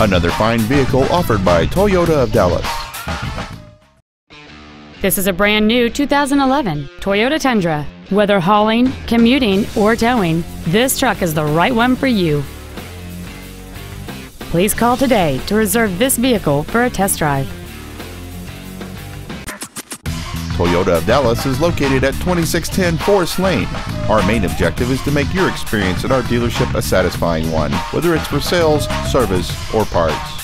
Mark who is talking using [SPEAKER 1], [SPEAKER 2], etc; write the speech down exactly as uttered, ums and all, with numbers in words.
[SPEAKER 1] Another fine vehicle offered by Toyota of Dallas.
[SPEAKER 2] This is a brand new two thousand eleven Toyota Tundra. Whether hauling, commuting, or towing, this truck is the right one for you. Please call today to reserve this vehicle for a test drive.
[SPEAKER 1] Toyota of Dallas is located at twenty-six ten Forest Lane. Our main objective is to make your experience at our dealership a satisfying one, whether it's for sales, service, or parts.